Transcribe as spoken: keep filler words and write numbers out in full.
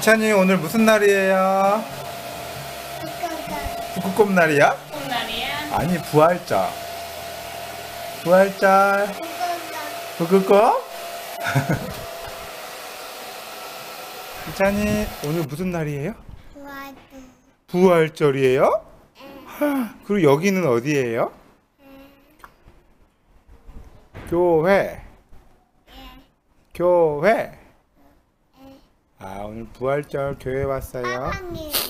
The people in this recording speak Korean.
이찬이 오늘 무슨 날이에요? 북극곰 날이야? 날이야? 아니 부활절. 부활절. 북극곰? 이찬이 오늘 무슨 날이에요? 부활절이에요? 그리고 여기는 어디예요? 교회. 교회. 아 오늘 부활절 교회 왔어요.